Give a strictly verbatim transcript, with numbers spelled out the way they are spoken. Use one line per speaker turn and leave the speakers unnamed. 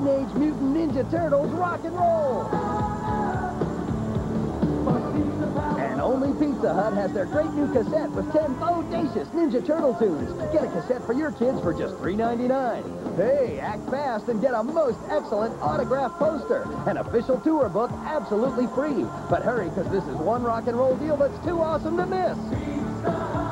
Teenage Mutant Ninja Turtles rock and roll. And only Pizza Hut has their great new cassette with ten bodacious Ninja Turtle tunes. Get a cassette for your kids for just three ninety-nine. Hey, act fast and get a most excellent autographed poster. An official tour book absolutely free. But hurry, because this is one rock and roll deal that's too awesome to miss.